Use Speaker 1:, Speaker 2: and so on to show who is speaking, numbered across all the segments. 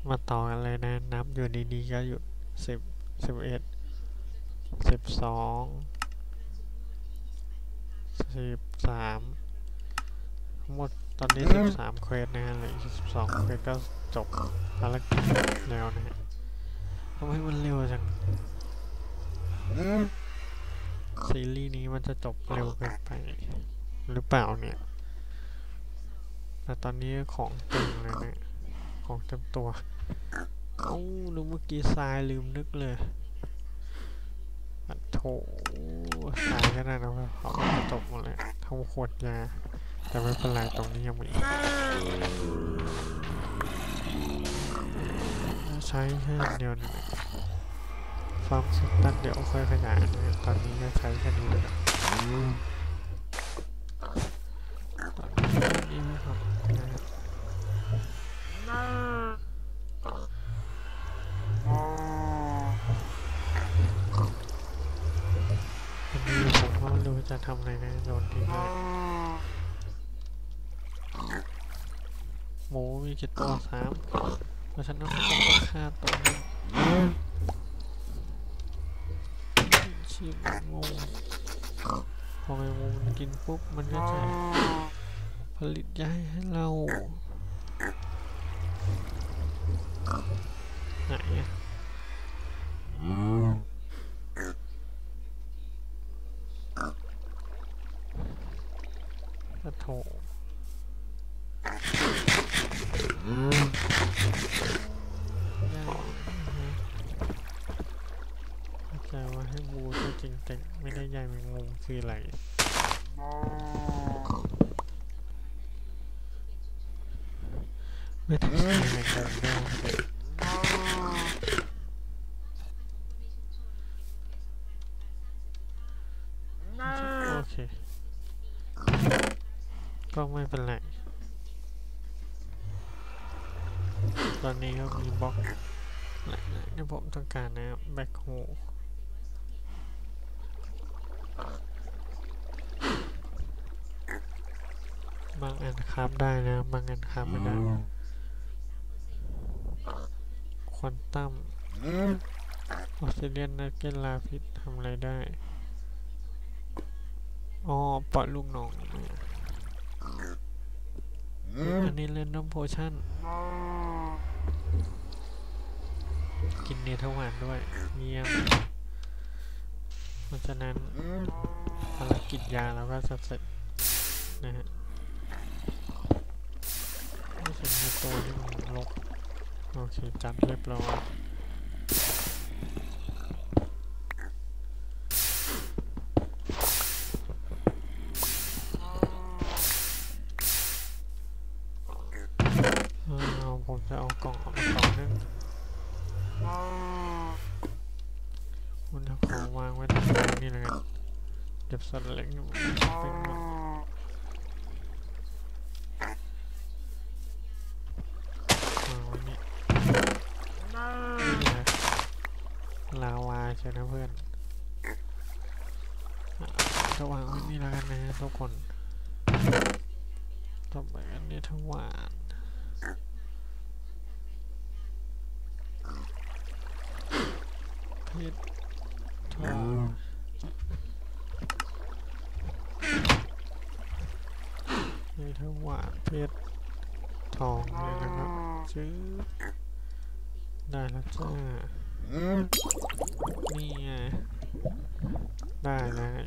Speaker 1: มาต่อกันเลยนะนับอยู่ดีๆก็หยุด10 11 12 13ทั้งหมดตอนนี้13เควสนะฮะเหลืออีก12เควสก็จบภารกิจแล้วนะฮะทำไมมันเร็วจังซีรีส์นี้มันจะจบเร็วเกินไปหรือเปล่าเนี่ยแต่ตอนนี้ของเต็มเลยนะของเต็มตัวเอ้าดูเมื่อกี้ทรายลืมนึกเลยโถทรายก็ได้นะเขาจะจบหมดเลยทำขวดยาแต่ไม่เป็นไรตรงนี้ยังมีใช้แค่เดียวนี่ฟาร์มสุดตั้งเดี๋ยวค่อยขยายนะตอนนี้ก็ใช้แค่นี้เลยตอนนี้ครับอันนี้ผมก็ไม่รู้จะทำอะไรนะโดนทิ้งเลยหมูมีกี่ตัว3เพราะฉะนั้นต้องฆ่าตัวนึงชีพงูพอไอ้งูมันกินปุ๊บมันก็จะผลิตยาให้เราไหนอะโถเข้าใจว่าให้บูก็จริงแต่ไม่ได้ใหญ่เป็นงูคืออะไรไม่ทำอะไรในการได้โอเคก็ไม่เป็นไรตอนนี้ก็มีบล็อกหลายๆที่ผมต้องการนะแบ็คโฮบางอันคราฟได้นะบางอันคราฟไม่ได้ควอนตัมออสเตรเลียนนักกีฬาพิษทำอะไรได้อ๋อปล่อยลูกน้องอันนี้เล่นน้ำโพชั่นกินเนเธอร์แลนด์ด้วยเยี่ยมเพราะฉะนั้นภารกิจยาเราก็จะเสร็จนะฮะไม่ใช่ในตัวที่มันลกโอเคจัดเรียบร้อยผมจะเอากล่องออกมากล่องนึงคุณจะขอวางไว้ตรงนี้เลยกันเก็บสัตว์เล็กเป็นนี่ลาวาใช่นะเพื่อนจะวางไว้นี่แล้วกันนะทุกคนต่อไปอันนี้ทั้งหวานเพชรทองนี่ทั้งหวานเพชรทองเลยนะครับซื้อได้แล้วจ้านี่ไงได้เลย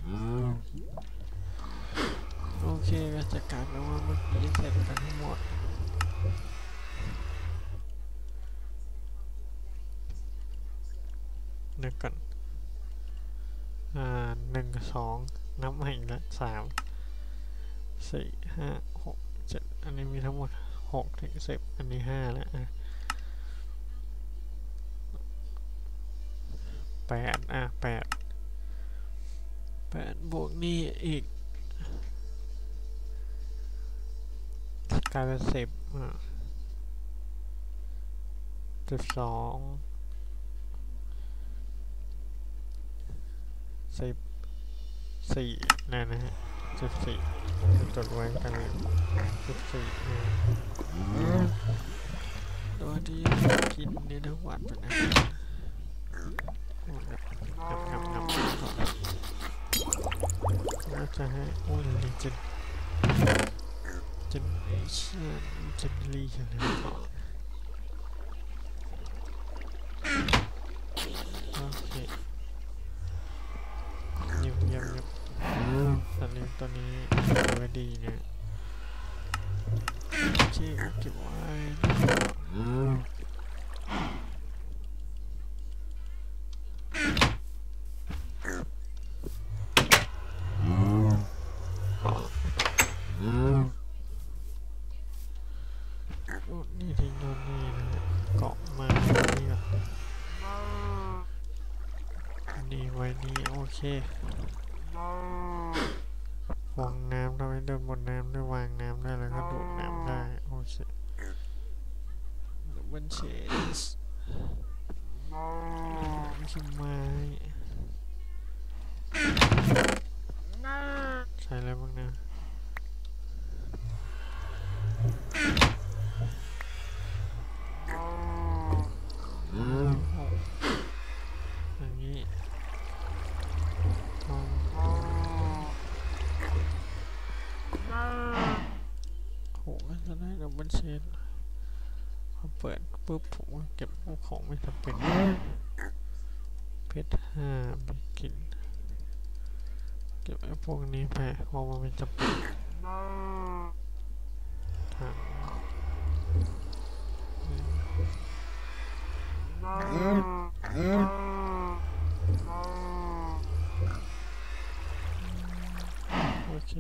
Speaker 1: โอเคก็จะกลายเป็นว่าเมื่อกี้เสร็จกันทั้งหมดนึกกัน1 2นับใหม่ละ3 4 5 6 7อันนี้มีทั้งหมด6 ถึง 10อันนี้5แล้ว8 8บวกนี่อีกกลายเป็น10 12 14นะฮะ14จดไว้กันเลย14ตัวที่ทั้งวันไปนะงับแล้วจะให้โอ้ยเลยเจนลี่กันเลยโอเคเงียบสัตว์เลี้ยงตัวนี้ไว้ดีเนี่ยโอเคเก็บไว้นี่ทิ้งโน่นนี่นะฮะเกาะมานี่ก่อนนี่ไว้นี่โอเควางน้ำทำให้เดินบนน้ำได้วางน้ำได้แล้วก็ดูดน้ำได้โอเคบันเชสชิ้นไม้ใช้อะไรบ้างนะอย่างนี้ทองโหก็จะได้ดับเบิลเชนพอเปิดปุ๊บผมก็เก็บพวกของไม่จำเป็นเพชร5ไม่กินเก็บไอ้พวกนี้ไปเพราะมันไม่จำเป็นถังโอเค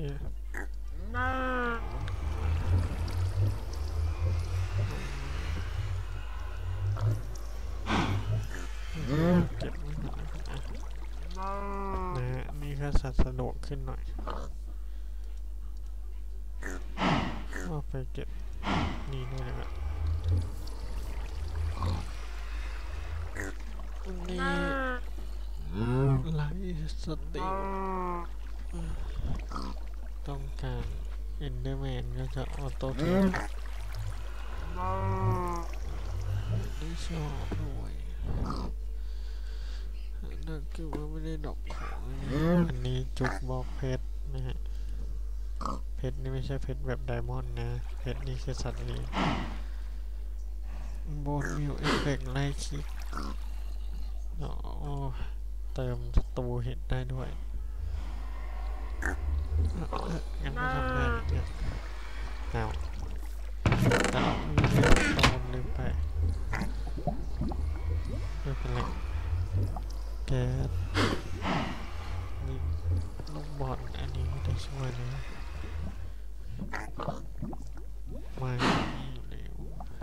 Speaker 1: เก็บไว้ก่อนนะฮะนี่ก็สะดวกขึ้นหน่อยก็ไปเก็บนี่ด้วยนะครับนี่ไลท์สติลต้องการเอนเดอร์แมนก็จะออโต้เทคได้ชอบด้วยนั่นคือว่าไม่ได้ดอกของอันนี้จุกบอกเพชรนะฮะเพชรนี่ไม่ใช่เพชรแบบไดมอนด์นะเพชรนี่คือสัตว์เลี้ยงโบนมิวเอฟเฟกต์ไล่คิกเติมศัตรูเห็นได้ด้วยงั้นไม่ทำได้เนี่ยเอาแต่เรามีเรื่องตอนลืมไปไม่เป็นไรแก๊สนี่ลูกบอลอันนี้ไม่ได้ช่วยเลยไม่เร็ว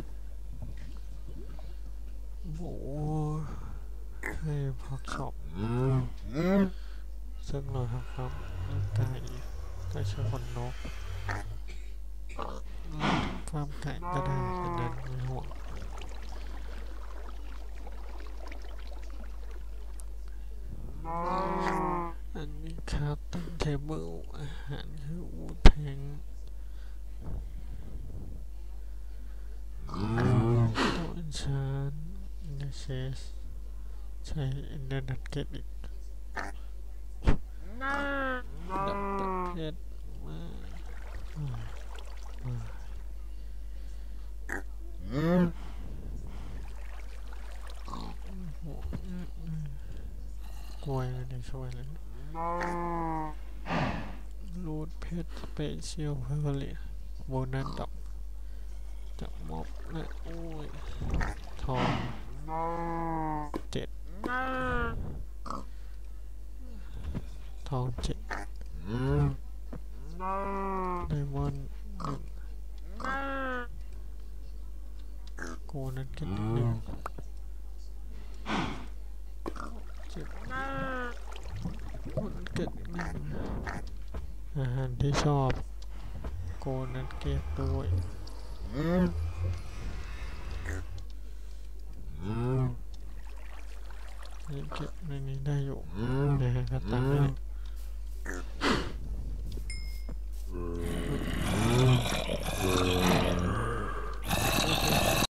Speaker 1: โอ้ให้พักช็อปซึ่งเราทำครับร่างกายก็ใช้คนนกฟาร์มไก่ก็ได้อันนั้นไม่ห่วงอันนี้ครับตั้งเทเบิลอาหารคืออูแทงตัวอัญชันเนเชสใช้อินเทอร์เน็ตเก็ตอีกดับเพชรมากล้วยไม่ได้ช่วยเลยรูดเพชรสเปเชียลเพอร์เลียโบนัสดอกจากม็อบและโอ้ยทอง7ทอง7ไดมอนด์1โกนัทเก็ต1คนเก็ต1อาหารที่ชอบโกนัทเก็ตด้วยเก็บในนี้ได้อยู่นะฮะก็ตั้ง